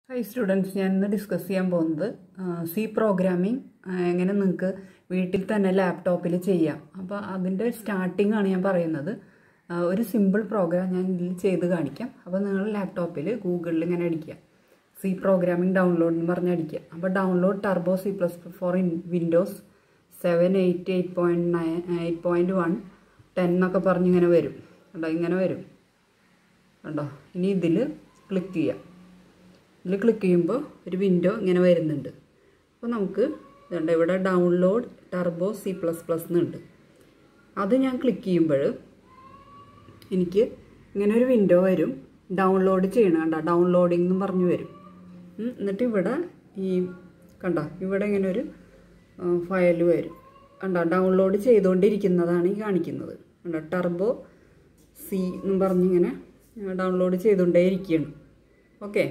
Hi students, I will discuss C programming. എങ്ങനെ നിങ്ങൾക്ക് വീട്ടിൽ തന്നെ ലാപ്ടോപ്പിൽ ചെയ്യാം. അപ്പോൾ അതിന്റെ സ്റ്റാർട്ടിംഗ് ആണ് ഞാൻ പറയുന്നത്. ഒരു സിമ്പിൾ പ്രോഗ്രാം ഞാൻ ഇതിൽ ചെയ്തു കാണിക്കാം. അപ്പോൾ നിങ്ങൾ ലാപ്ടോപ്പിൽ ഗൂഗിളിൽ ഇങ്ങനെ അടിക്കുക. C programming download എന്ന് പറഞ്ഞ് അടിക്കുക. അപ്പോൾ download turbo C++ for Windows 7, 8, 8.9, 8.1, 10 ഒക്കെ പറഞ്ഞ് ഇങ്ങനെ വരും. കണ്ടോ ഇങ്ങനെ വരും. കണ്ടോ ഇനി ഇതിൽ ക്ലിക്ക് ചെയ്യാം. ഇതിൽ ക്ലിക്ക് ചെയ്യുമ്പോൾ ഒരു വിൻഡോ ഇങ്ങനെ വരുന്നുണ്ട്. അപ്പോൾ നമുക്ക് ഇതുണ്ട് ഇവിടെ ഡൗൺലോഡ് ടർബോ C++ എന്നുണ്ട്. അത് ഞാൻ ക്ലിക്ക് ചെയ്യുമ്പോൾ എനിക്ക് ഇങ്ങനെ ഒരു വിൻഡോ വരും. ഡൗൺലോഡ് ചെയ്യണം കണ്ടോ ഡൗൺലോഡിംഗ് എന്ന് പറഞ്ഞു വരും. എന്നിട്ട് ഇവിടെ ഈ കണ്ടോ ഇവിടെ ഇങ്ങനെ ഒരു ഫയൽ വരും. കണ്ടോ ഡൗൺലോഡ് ചെയ്തുകൊണ്ടിരിക്കുന്നതാണ് ഈ കാണിക്കുന്നത്. കണ്ടോ ടർബോ C എന്ന് പറഞ്ഞിങ്ങനെ ഡൗൺലോഡ് ചെയ്തുകൊണ്ടേ ഇരിക്കുകയാണ്. ഓക്കെ,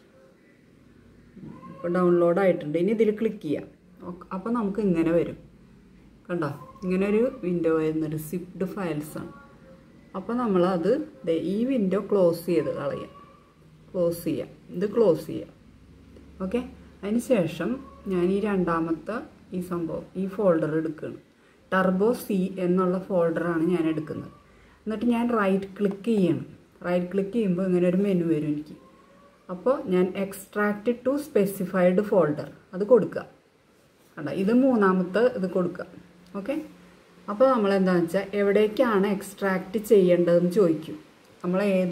ഇപ്പോൾ ഡൗൺലോഡ് ആയിട്ടുണ്ട്. ഇനി ഇതിൽ ക്ലിക്ക് ചെയ്യാം. അപ്പോൾ നമുക്ക് ഇങ്ങനെ വരും. കണ്ടോ ഇങ്ങനെ ഒരു വിൻഡോ വരുന്നൊരു സിപ്ഡ് ഫയൽസാണ്. അപ്പോൾ നമ്മളത് ഈ വിൻഡോ ക്ലോസ് ചെയ്ത് കളയാം. ക്ലോസ് ചെയ്യാം, ഇത് ക്ലോസ് ചെയ്യാം. ഓക്കെ, അതിന് ശേഷം ഞാൻ ഈ രണ്ടാമത്തെ ഈ സംഭവം ഈ ഫോൾഡർ എടുക്കുകയാണ്. ടർബോ C എന്നുള്ള ഫോൾഡറാണ് ഞാൻ എടുക്കുന്നത്. എന്നിട്ട് ഞാൻ റൈറ്റ് ക്ലിക്ക് ചെയ്യണം. റൈറ്റ് ക്ലിക്ക് ചെയ്യുമ്പോൾ ഇങ്ങനെ ഒരു മെനു വരും എനിക്ക്. അപ്പോൾ ഞാൻ എക്സ്ട്രാക്റ്റ് ടു സ്പെസിഫൈഡ് ഫോൾഡർ അത് കൊടുക്കുക. കണ്ടോ ഇത് മൂന്നാമത്തെ ഇത് കൊടുക്കുക. ഓക്കെ, അപ്പോൾ നമ്മൾ എന്താണെന്ന് വെച്ചാൽ എവിടേക്കാണ് എക്സ്ട്രാക്റ്റ് ചെയ്യേണ്ടതെന്ന് ചോദിക്കും. നമ്മൾ ഏത്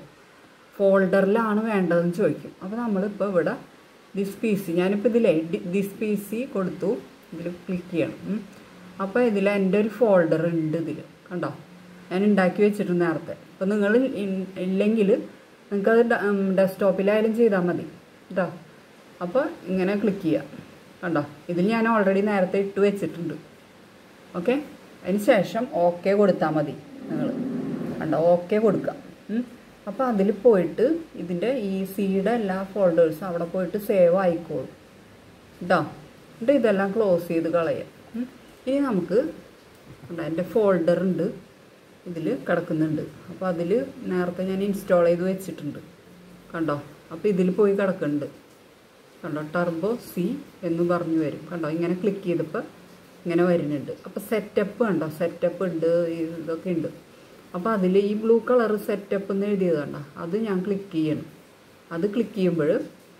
ഫോൾഡറിലാണ് വേണ്ടതെന്ന് ചോദിക്കും. അപ്പോൾ നമ്മളിപ്പോൾ ഇവിടെ ദിസ് PC ഞാനിപ്പോൾ ഇതിലേ ദിസ് PC കൊടുത്തു. ഇതിൽ ക്ലിക്ക് ചെയ്യണം. അപ്പോൾ ഇതിൽ എൻ്റെ ഒരു ഫോൾഡർ ഉണ്ട്. ഇതിൽ കണ്ടോ ഞാൻ ഉണ്ടാക്കി വെച്ചിട്ടുണ്ട് നേരത്തെ. അപ്പോൾ നിങ്ങൾ ഇല്ലെങ്കിൽ നിങ്ങൾക്കത് ഡെസ്ക്ടോപ്പിലായാലും ചെയ്താൽ മതി കേട്ടോ. അപ്പോൾ ഇങ്ങനെ ക്ലിക്ക് ചെയ്യുക. കണ്ടോ ഇതിൽ ഞാൻ ഓൾറെഡി നേരത്തെ ഇട്ട് വെച്ചിട്ടുണ്ട്. ഓക്കെ, അതിന് ശേഷം ഓക്കെ കൊടുത്താൽ മതി നിങ്ങൾ. കണ്ടോ ഓക്കെ കൊടുക്കുക. അപ്പോൾ അതിൽ പോയിട്ട് ഇതിൻ്റെ ഈ സിയുടെ എല്ലാ ഫോൾഡേഴ്സും അവിടെ പോയിട്ട് സേവ് ആയിക്കോളും കേട്ടോ. എന്നിട്ട് ഇതെല്ലാം ക്ലോസ് ചെയ്ത് കളയാം. ഇനി നമുക്ക് എൻ്റെ ഫോൾഡർ ഉണ്ട് ഇതിൽ കിടക്കുന്നുണ്ട്. അപ്പോൾ അതിൽ നേരത്തെ ഞാൻ ഇൻസ്റ്റാൾ ചെയ്ത് വെച്ചിട്ടുണ്ട്. കണ്ടോ അപ്പോൾ ഇതിൽ പോയി കിടക്കുന്നുണ്ട്. കണ്ടോ ടർബോ C എന്ന് പറഞ്ഞു വരും. കണ്ടോ ഇങ്ങനെ ക്ലിക്ക് ചെയ്തപ്പോൾ ഇങ്ങനെ വരുന്നുണ്ട്. അപ്പോൾ സെറ്റപ്പ് കണ്ടോ സെറ്റപ്പ് ഉണ്ട്, ഇതൊക്കെ ഉണ്ട്. അപ്പോൾ അതിൽ ഈ ബ്ലൂ കളർ സെറ്റപ്പ് എന്ന് എഴുതിയത് കണ്ടോ അത് ഞാൻ ക്ലിക്ക് ചെയ്യണം. അത് ക്ലിക്ക് ചെയ്യുമ്പോൾ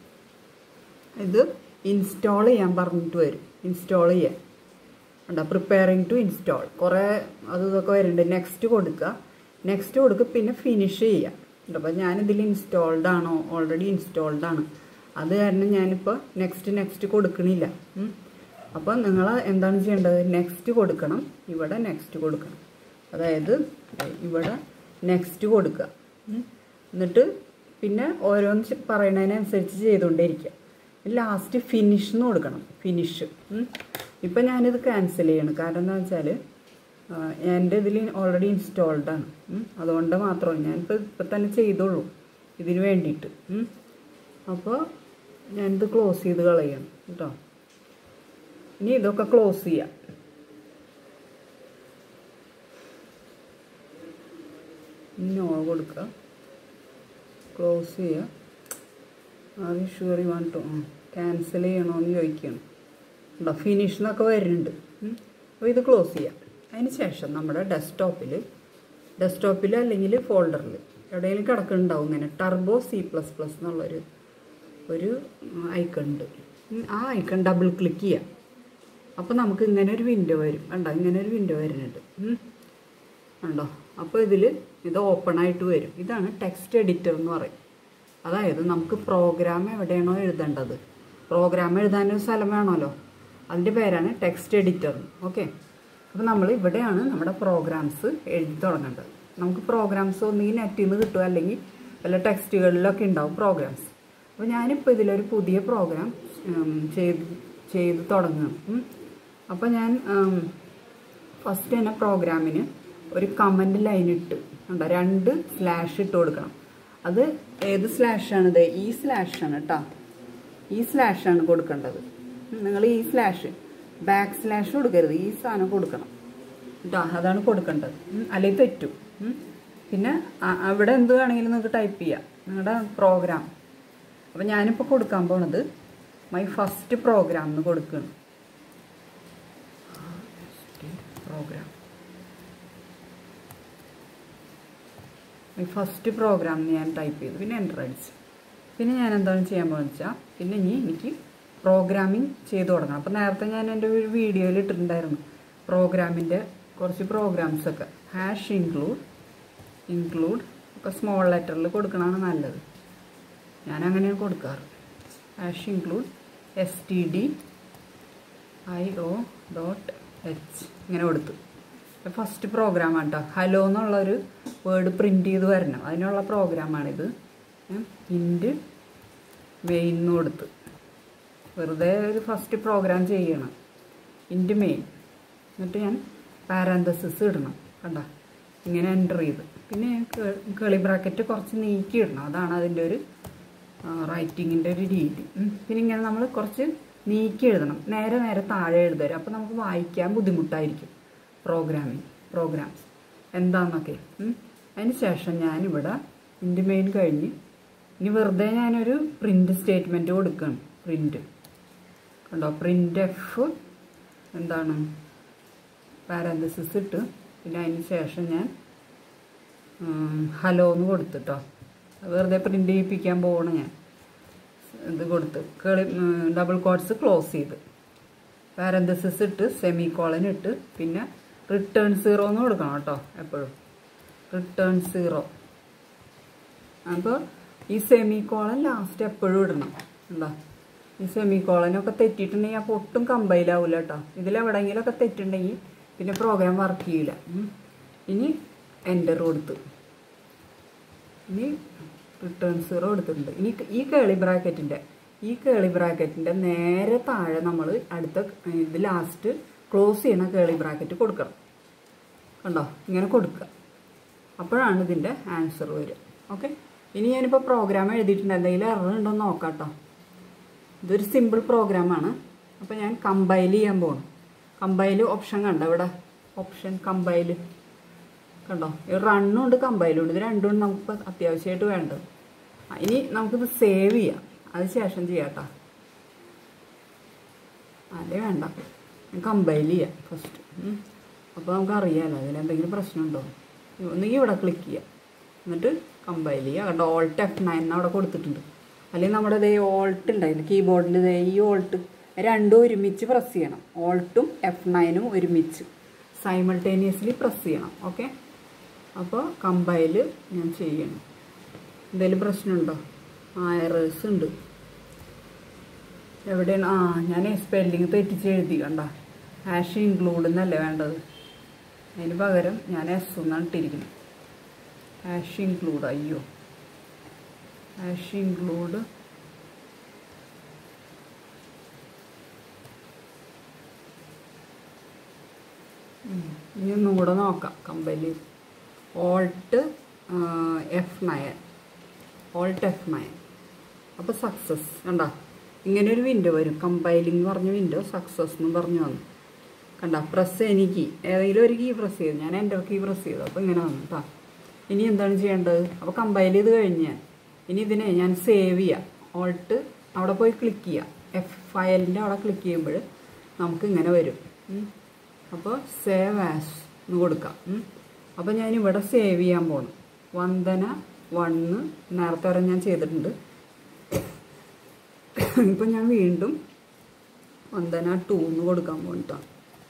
ഇത് ഇൻസ്റ്റാൾ ചെയ്യാൻ പറഞ്ഞിട്ട് വരും. ഇൻസ്റ്റാൾ ചെയ്യാൻ കണ്ടോ പ്രിപ്പയറിങ് ടു ഇൻസ്റ്റാൾ കുറേ അത് ഇതൊക്കെ വരുന്നുണ്ട്. നെക്സ്റ്റ് കൊടുക്കുക. നെക്സ്റ്റ് കൊടുക്കുക പിന്നെ ഫിനിഷ് ചെയ്യുക. അപ്പോൾ ഞാനിതിൽ ഇൻസ്റ്റാൾഡ് ആണോ ഓൾറെഡി ഇൻസ്റ്റാൾഡ് ആണ്. അത് കാരണം ഞാനിപ്പോൾ നെക്സ്റ്റ് കൊടുക്കണില്ല. അപ്പോൾ നിങ്ങൾ എന്താണ് ചെയ്യേണ്ടത് നെക്സ്റ്റ് കൊടുക്കണം. ഇവിടെ നെക്സ്റ്റ് കൊടുക്കണം. അതായത് ഇവിടെ നെക്സ്റ്റ് കൊടുക്കുക. എന്നിട്ട് പിന്നെ ഓരോന്ന് പറയുന്നതിനനുസരിച്ച് ചെയ്തുകൊണ്ടേയിരിക്കുക. ലാസ്റ്റ് ഫിനിഷ് എന്ന് കൊടുക്കണം. ഫിനിഷ്. ഇപ്പം ഞാനിത് ക്യാൻസൽ ചെയ്യണം. കാരണം എന്താ വെച്ചാൽ എൻ്റെ ഇതിൽ ഓൾറെഡി ഇൻസ്റ്റാൾഡ് ആണ്. അതുകൊണ്ട് മാത്രമല്ല ഞാനിപ്പോൾ തന്നെ ചെയ്തോളൂ ഇതിന് വേണ്ടിയിട്ട്. അപ്പോൾ ഞാനിത് ക്ലോസ് ചെയ്ത് കളയണം കേട്ടോ. ഇനി ഇതൊക്കെ ക്ലോസ് ചെയ്യാം. നോ കൊടുക്കുക. ക്ലോസ് ചെയ്യുക. Are sure you want to cancel ചെയ്യണമെന്ന് ചോദിക്കുകയാണ്. ഉണ്ടോ ഫിനിഷ് എന്നൊക്കെ വരുന്നുണ്ട്. അപ്പോൾ ഇത് ക്ലോസ് ചെയ്യാം. അതിന് ശേഷം നമ്മുടെ ഡെസ്ക്ടോപ്പിൽ അല്ലെങ്കിൽ ഫോൾഡറിൽ എവിടെയെങ്കിലും കിടക്കുന്നുണ്ടാവും ഇങ്ങനെ ടർബോ C++ എന്നുള്ളൊരു ഐക്കൺ ഉണ്ട്. ആ ഐക്കൺ ഡബിൾ ക്ലിക്ക് ചെയ്യാം. അപ്പോൾ നമുക്ക് ഇങ്ങനെ ഒരു വിൻഡോ വരും. കണ്ടോ ഇങ്ങനെ ഒരു വിൻഡോ വരുന്നുണ്ട്. കണ്ടോ അപ്പോൾ ഇത് ഓപ്പൺ ആയിട്ട് വരും. ഇതാണ് ടെക്സ്റ്റ് എഡിറ്റർ എന്ന് പറയും. അതായത് നമുക്ക് പ്രോഗ്രാം എവിടെയാണോ എഴുതേണ്ടത്, പ്രോഗ്രാം എഴുതാനൊരു സ്ഥലം വേണമല്ലോ, അതിൻ്റെ പേരാണ് ടെക്സ്റ്റ് എഡിറ്റർ. ഓക്കെ, അപ്പോൾ നമ്മൾ ഇവിടെയാണ് നമ്മുടെ പ്രോഗ്രാംസ് എഴുതി തുടങ്ങേണ്ടത്. നമുക്ക് പ്രോഗ്രാംസ് ഒന്നുകിൽ നെറ്റിൽ നിന്ന് കിട്ടുക അല്ലെങ്കിൽ വല്ല ടെക്സ്റ്റുകളിലൊക്കെ ഉണ്ടാവും പ്രോഗ്രാംസ്. അപ്പോൾ ഞാനിപ്പോൾ ഇതിലൊരു പുതിയ പ്രോഗ്രാം ചെയ്ത് തുടങ്ങുകയാണ്. അപ്പോൾ ഞാൻ ഫസ്റ്റ് തന്നെ പ്രോഗ്രാമിന് ഒരു കമൻറ്റ് ലൈൻ ഇട്ട് കണ്ടോ 2 സ്ലാഷ് ഇട്ട് കൊടുക്കണം. അത് ഏത് സ്ലാഷാണിത്? ഈ സ്ലാഷാണ് കേട്ടോ. ഈ സ്ലാഷാണ് കൊടുക്കേണ്ടത്. നിങ്ങൾ ഈ സ്ലാഷ് ബാക്ക് സ്ലാഷ് കൊടുക്കരുത്. ഈ സാധനം കൊടുക്കണം കേട്ടോ. അതാണ് കൊടുക്കേണ്ടത്. അല്ലെങ്കിൽ തെറ്റും. പിന്നെ അവിടെ എന്ത് വേണമെങ്കിലും നിങ്ങൾക്ക് ടൈപ്പ് ചെയ്യാം നിങ്ങളുടെ പ്രോഗ്രാം. അപ്പോൾ ഞാനിപ്പോൾ കൊടുക്കാൻ പോണത് മൈ ഫസ്റ്റ് പ്രോഗ്രാം എന്ന് കൊടുക്കുകയാണ്. പ്രോഗ്രാം മൈ ഫസ്റ്റ് പ്രോഗ്രാം എന്ന് ഞാൻ ടൈപ്പ് ചെയ്തു, പിന്നെ എൻ്റർ അടിച്ചു. പിന്നെ ഞാൻ എന്താണ് ചെയ്യാൻ പോകുന്നത് വെച്ചാൽ, പിന്നെ എനിക്ക് പ്രോഗ്രാമിംഗ് ചെയ്ത് തുടങ്ങണം. അപ്പോൾ നേരത്തെ ഞാൻ എൻ്റെ ഒരു വീഡിയോയിൽ ഇട്ടിട്ടുണ്ടായിരുന്നു പ്രോഗ്രാമിൻ്റെ കുറച്ച് പ്രോഗ്രാംസൊക്കെ. ഇൻക്ലൂഡ് ഒക്കെ സ്മോൾ ലെറ്ററിൽ കൊടുക്കണതാണ് നല്ലത്. ഞാൻ അങ്ങനെയാണ് കൊടുക്കാറ്. #include stdio.h ഇങ്ങനെ കൊടുത്തു. ഫസ്റ്റ് പ്രോഗ്രാമാണ് കേട്ടോ. ഹലോ എന്നുള്ളൊരു വേർഡ് പ്രിൻ്റ് ചെയ്ത് വരണം, അതിനുള്ള പ്രോഗ്രാമാണിത്. ഇൻറ്റ് മെയിൻ എന്ന് കൊടുത്ത് വെറുതെ ഒരു ഫസ്റ്റ് പ്രോഗ്രാം ചെയ്യണം. ഇൻറ്റ് മെയിൻ, എന്നിട്ട് ഞാൻ പാരാന്തസിസ് ഇടണം. കണ്ട ഇങ്ങനെ എൻ്റർ ചെയ്ത്, പിന്നെ കേളി ബ്രാക്കറ്റ് കുറച്ച് നീക്കി ഇടണം. അതാണ് അതിൻ്റെ ഒരു റൈറ്റിങ്ങിൻ്റെ ഒരു രീതി. പിന്നെ ഇങ്ങനെ നമ്മൾ കുറച്ച് നീക്കി എഴുതണം, നേരെ താഴെ എഴുതരും. അപ്പോൾ നമുക്ക് വായിക്കാൻ ബുദ്ധിമുട്ടായിരിക്കും പ്രോഗ്രാംസ് എന്താണെന്നൊക്കെ. അതിന് ശേഷം ഞാനിവിടെ ഇൻറ്റ് മെയിൻ കഴിഞ്ഞ് ഇനി വെറുതെ ഞാനൊരു പ്രിൻ്റ് സ്റ്റേറ്റ്മെൻറ്റ് കൊടുക്കുകയാണ്. പ്രിൻ്റ് കണ്ടോ, പ്രിൻ്റ് എഫ് എന്താണ് പാരാന്തസിസ് ഇട്ട്, പിന്നെ അതിന് ശേഷം ഞാൻ ഹലോ എന്ന് കൊടുത്തിട്ടോ. വെറുതെ പ്രിൻ്റ് ചെയ്യിപ്പിക്കാൻ പോകണം. ഞാൻ ഇത് കൊടുത്ത് ഡബിൾ കോട്ട്സ് ക്ലോസ് ചെയ്ത് പാരന്തസിസ് ഇട്ട് സെമിക്കോളൻ ഇട്ട് പിന്നെ റിട്ടേൺ 0 എന്ന് കൊടുക്കണം കേട്ടോ. എപ്പോഴും റിട്ടേൺ 0. അപ്പോൾ ഈ സെമിക്കോളൻ ലാസ്റ്റ് എപ്പോഴും ഇടണം. എന്താ ഈ സെമിക്കോളനൊക്കെ തെറ്റിയിട്ടുണ്ടെങ്കിൽ അപ്പോൾ ഒട്ടും കമ്പൈലാവില്ല കേട്ടോ. ഇതിലെവിടെയെങ്കിലുമൊക്കെ തെറ്റുണ്ടെങ്കിൽ പിന്നെ പ്രോഗ്രാം വർക്ക് ചെയ്യില്ല. ഇനി എൻ്റർ കൊടുത്ത് ഇനി റിട്ടേൺ 0 എടുത്തിട്ടുണ്ട്. ഇനി ഈ കേളി ബ്രാക്കറ്റിൻ്റെ നേരെ താഴെ നമ്മൾ അടുത്ത ഇത് ലാസ്റ്റ് ക്ലോസ് ചെയ്യണ കേളി ബ്രാക്കറ്റ് കൊടുക്കണം. കണ്ടോ, ഇങ്ങനെ കൊടുക്കുക. അപ്പോഴാണ് ഇതിൻ്റെ ആൻസർ വരിക. ഓക്കെ, ഇനി ഞാനിപ്പോൾ പ്രോഗ്രാം എഴുതിയിട്ടുണ്ട്, എന്തെങ്കിലും എറർ ഉണ്ടോ എന്ന് നോക്കാം കേട്ടോ. ഇതൊരു സിമ്പിൾ പ്രോഗ്രാമാണ്. അപ്പോൾ ഞാൻ കമ്പൈൽ ചെയ്യാൻ പോകണം. കമ്പൈൽ ഓപ്ഷൻ കണ്ടോ ഇവിടെ, ഓപ്ഷൻ കമ്പൈൽ കണ്ടോ. റണ്ണും ഉണ്ട് കമ്പൈലും ഉണ്ട്. ഇത് രണ്ടും നമുക്ക് അത്യാവശ്യമായിട്ട് വേണ്ടത്. ഇനി നമുക്കിത് സേവ് ചെയ്യാം, അത് ശേഷം ചെയ്യാം കേട്ടോ. അതേ വേണ്ട, കമ്പൈൽ ചെയ്യാം ഫസ്റ്റ്. അപ്പോൾ നമുക്ക് അറിയാമല്ലോ അതിലെന്തെങ്കിലും പ്രശ്നമുണ്ടോ. ഒന്നുകിൽ ഇവിടെ ക്ലിക്ക് ചെയ്യുക, എന്നിട്ട് കമ്പൈൽ ചെയ്യുക. കണ്ടോ, Alt F9 അവിടെ കൊടുത്തിട്ടുണ്ട്. അല്ലെങ്കിൽ നമ്മുടെ ഇതേ ഓൾട്ട് ഉണ്ടായിരുന്നു കീബോർഡിൽ, ഇതേ ഈ ഓൾട്ട് രണ്ടും ഒരുമിച്ച് പ്രസ് ചെയ്യണം. ഓൾട്ടും F9 ഒരുമിച്ച് സൈമൾട്ടേനിയസ്ലി പ്രസ് ചെയ്യണം. ഓക്കെ, അപ്പോൾ കമ്പൈൽ ഞാൻ ചെയ്യണം. എന്തെങ്കിലും പ്രശ്നമുണ്ടോ? എറേഴ്സ് ഉണ്ട്. എവിടെയാണ്? ഞാൻ സ്പെല്ലിങ് തെറ്റിച്ച് എഴുതി. കണ്ട, #include എന്നല്ലേ വേണ്ടത്, അതിന് പകരം ഞാൻ S എന്നാണ് ഇട്ടിരിക്കുന്നത്. #include. അയ്യോ, #include ഇനി ഒന്നും കൂടെ നോക്കാം. കമ്പൈൽ Alt F9 അപ്പോൾ സക്സസ്. കണ്ട, ഇങ്ങനെ ഒരു വിൻഡോ വരും. കമ്പൈലിംഗ് പറഞ്ഞ വിൻഡോ സക്സസ് എന്ന് പറഞ്ഞു വന്നു. കണ്ട, പ്രസ് എനി കീ, ഏതെങ്കിലും ഒരു കീ പ്രസ് ചെയ്തു. ഞാൻ എൻ്റർ കീ പ്രസ് ചെയ്തു, അപ്പോൾ ഇങ്ങനെ വന്നു കേട്ടോ. ഇനി എന്താണ് ചെയ്യേണ്ടത്? അപ്പോൾ കമ്പൈൽ ചെയ്ത് കഴിഞ്ഞ് ഇനി ഇതിനെ ഞാൻ സേവ് ചെയ്യാം. ഓൾട്ട് അവിടെ പോയി ക്ലിക്ക് ചെയ്യാം. ഫയലിൻ്റെ അവിടെ ക്ലിക്ക് ചെയ്യുമ്പോൾ നമുക്ക് ഇങ്ങനെ വരും. അപ്പോൾ സേവ് ആസ് എന്ന് കൊടുക്കാം. അപ്പോൾ ഞാനിവിടെ സേവ് ചെയ്യാൻ പോകണം. വന്ദന 1 നേരത്തെ വരെ ഞാൻ ചെയ്തിട്ടുണ്ട്. ഇപ്പം ഞാൻ വീണ്ടും വന്ദന 2 എന്ന് കൊടുക്കാൻ പോകണം.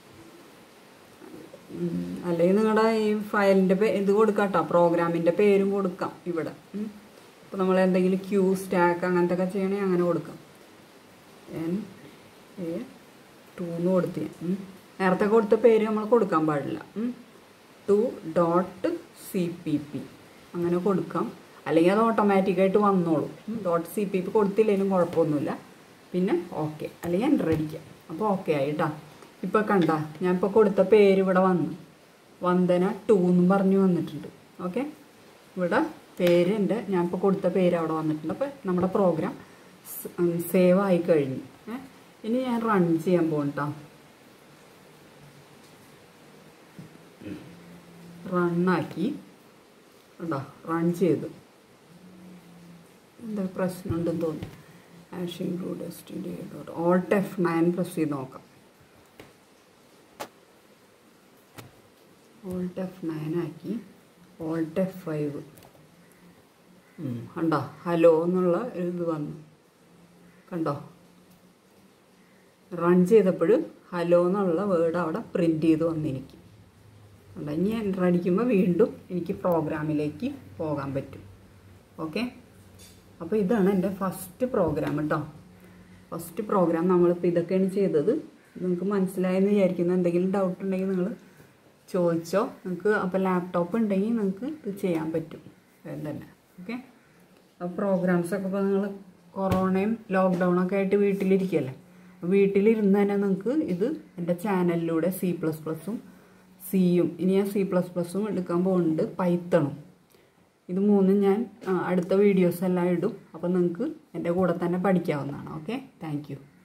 അല്ലെങ്കിൽ നിങ്ങളുടെ ഈ ഫയലിൻ്റെ ഇത് കൊടുക്കാം കേട്ടോ. പ്രോഗ്രാമിൻ്റെ പേരും കൊടുക്കാം ഇവിടെ. അപ്പോൾ നമ്മൾ എന്തെങ്കിലും ക്യൂ സ്റ്റാക്ക് അങ്ങനത്തെ ഒക്കെ ചെയ്യണമെങ്കിൽ അങ്ങനെ കൊടുക്കാം. NA2 എന്ന് കൊടുത്ത് നേരത്തെ കൊടുത്ത പേര് നമ്മൾ കൊടുക്കാൻ പാടില്ല. 2.cpp അങ്ങനെ കൊടുക്കാം. അല്ലെങ്കിൽ അത് ഓട്ടോമാറ്റിക്കായിട്ട് വന്നോളും. .cpp കൊടുത്തില്ലെങ്കിലും കുഴപ്പമൊന്നുമില്ല. പിന്നെ ഓക്കെ, അല്ലെങ്കിൽ എൻ്റർ അടിക്കാം. അപ്പോൾ ഓക്കെ ആയിട്ടാ. ഇപ്പോൾ കണ്ട, ഞാൻ ഇപ്പോൾ കൊടുത്ത പേര് ഇവിടെ വന്നു. വന്ദന 2 എന്നും പറഞ്ഞു വന്നിട്ടുണ്ട്. ഓക്കെ, ഇവിടെ പേര് ഞാൻ ഇപ്പോൾ കൊടുത്ത പേര് അവിടെ വന്നിട്ടുണ്ട്. അപ്പോൾ നമ്മുടെ പ്രോഗ്രാം സേവ് ആയി കഴിഞ്ഞു. ഇനി ഞാൻ റൺ ചെയ്യാൻ പോകട്ടോ. റണ്ണാക്കി. കണ്ടോ, റൺ ചെയ്തു. എന്താ പ്രശ്നമുണ്ടെന്ന് തോന്നി. Hashing root STD Alt F9 press ചെയ്ത് നോക്കാം. Alt F9 ആക്കി Alt F5 കണ്ടോ ഹലോ എന്നുള്ള ഇത് വന്നു കണ്ടോ. റൺ ചെയ്തപ്പോൾ ഹലോ എന്നുള്ള വേർഡ് അവിടെ പ്രിൻ്റ് ചെയ്ത് വന്നെനിക്ക് കണ്ടോ. ഇനി എൻ്റർ അടിക്കുമ്പോൾ വീണ്ടും എനിക്ക് പ്രോഗ്രാമിലേക്ക് പോകാൻ പറ്റും. ഓക്കെ, അപ്പോൾ ഇതാണ് എൻ്റെ ഫസ്റ്റ് പ്രോഗ്രാം കേട്ടോ. ഫസ്റ്റ് പ്രോഗ്രാം നമ്മളിപ്പോൾ ഇതൊക്കെയാണ് ചെയ്തത്. നിങ്ങൾക്ക് മനസ്സിലായെന്ന് വിചാരിക്കുന്നു. എന്തെങ്കിലും ഡൗട്ട് ഉണ്ടെങ്കിൽ നിങ്ങൾ ചോദിച്ചോ. നിങ്ങൾക്ക് അപ്പോൾ ലാപ്ടോപ്പ് ഉണ്ടെങ്കിൽ നിങ്ങൾക്ക് ഇത് ചെയ്യാൻ പറ്റും തന്നെ. ഓക്കെ, അപ്പോൾ പ്രോഗ്രാംസൊക്കെ ഇപ്പോൾ നിങ്ങൾ കൊറോണയും ലോക്ക്ഡൗണൊക്കെ ആയിട്ട് വീട്ടിലിരിക്കുകയല്ലേ. വീട്ടിലിരുന്ന് തന്നെ നിങ്ങൾക്ക് ഇത് എൻ്റെ ചാനലിലൂടെ C++ഉം സിയും ഇനി ഞാൻ C++ഉം എടുക്കാൻ പോകുന്നുണ്ട്, പൈത്തണും. ഇത് മൂന്നും ഞാൻ അടുത്ത വീഡിയോസ് എല്ലാം ഇടും. അപ്പോൾ നിങ്ങൾക്ക് എൻ്റെ കൂടെ തന്നെ പഠിക്കാവുന്നതാണ്. Okay, thank you.